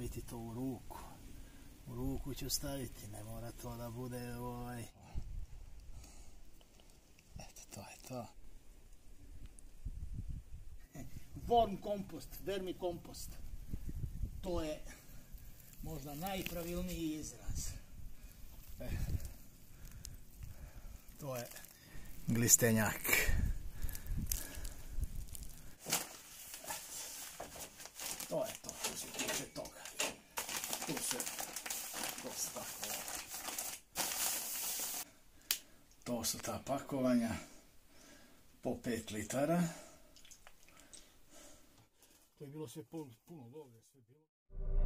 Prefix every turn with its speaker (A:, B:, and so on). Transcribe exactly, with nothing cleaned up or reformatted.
A: staviti to u ruku. U ruku ću staviti, ne mora to da bude ovaj... Eto, to je to. Worm kompost, vermi kompost. To je možda najpravilniji izraz. E, to je glistenjak. To je to, što se tiče toga. Tu se dosta ovo. To su ta pakovanja po pet litara. To je bilo sve puno, puno lovlje, sve bilo.